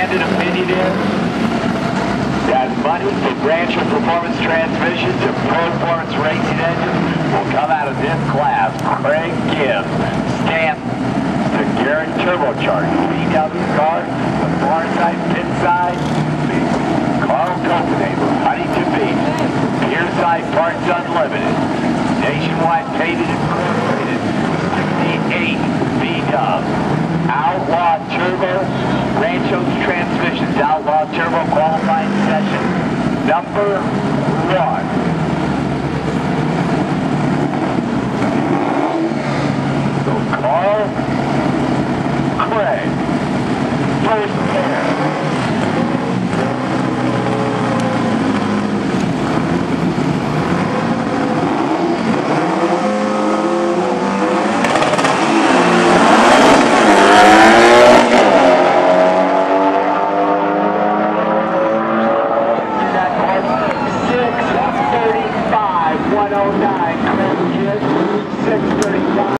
candid opinion is that money for Rancho Performance transmissions and performance racing engines will come out of this class. Craig Gibbs, Stanton, the Garrett turbocharged VW car, the far side pit side, Carl Copenhagen, Huntington Beach, Pierside Parts Unlimited, Nationwide Painted Incorporated, 68 VWs, Outlaw Turbo, Rancho's Transmissions Outlaw Turbo qualifying session number